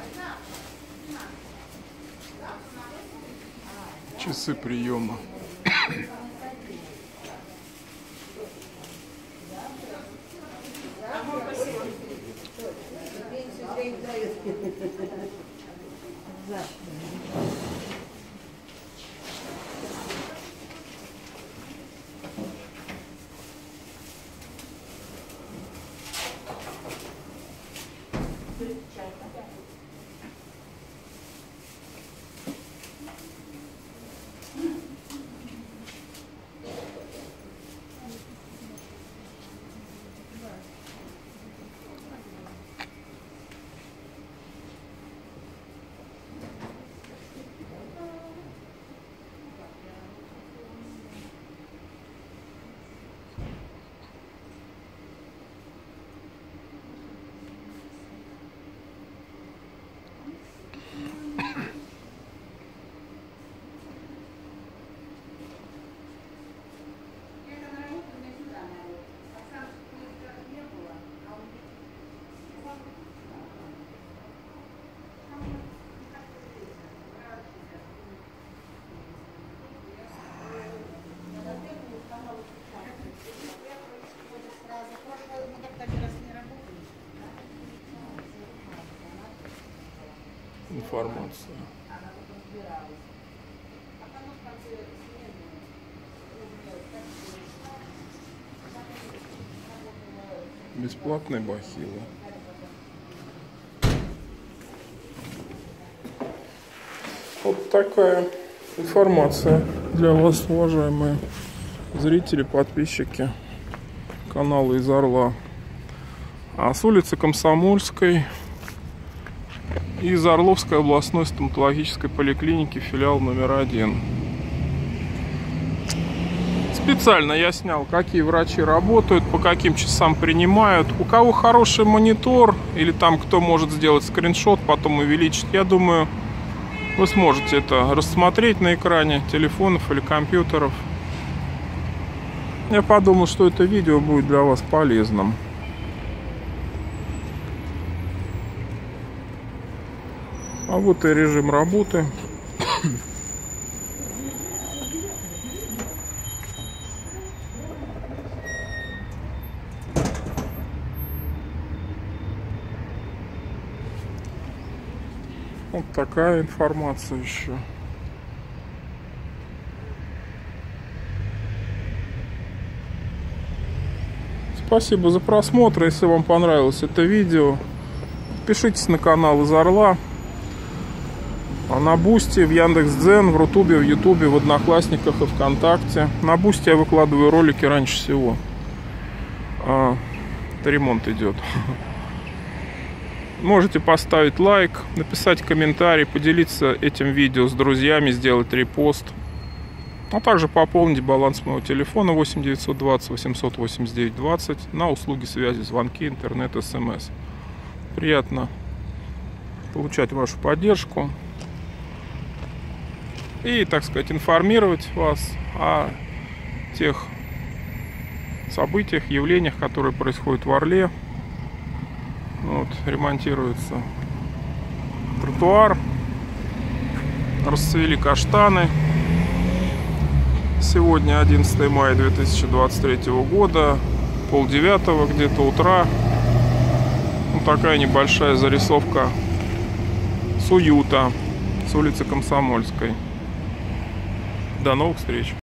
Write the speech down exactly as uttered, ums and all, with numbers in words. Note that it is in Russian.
Часы приема. Информация. Бесплатные бахилы. Вот такая информация для вас, уважаемые зрители, подписчики канала из Орла. А с улицы Комсомольской из Орловской областной стоматологической поликлиники, филиал номер один. Специально я снял, какие врачи работают, по каким часам принимают. У кого хороший монитор или там кто может сделать скриншот, потом увеличить, я думаю, вы сможете это рассмотреть на экране телефонов или компьютеров. Я подумал, что это видео будет для вас полезным. А вот и режим работы. Вот такая информация еще. Спасибо за просмотр. Если вам понравилось это видео, подпишитесь на канал из Орла. На Бусти, в Яндекс.Дзен, в Рутубе, в Ютубе, в Одноклассниках и ВКонтакте. На Бусти я выкладываю ролики раньше всего. А, это ремонт идет. Можете поставить лайк, написать комментарий, поделиться этим видео с друзьями, сделать репост. А также пополнить баланс моего телефона восемь девятьсот двадцать восемьсот восемьдесят девять двадцать на услуги связи, звонки, интернет, смс. Приятно получать вашу поддержку. И, так сказать, информировать вас о тех событиях, явлениях, которые происходят в Орле. Вот, ремонтируется тротуар, расцвели каштаны. Сегодня одиннадцатое мая две тысячи двадцать третьего года, полдевятого где-то утра. Вот такая небольшая зарисовка с уюта, с улицы Комсомольской. До новых встреч!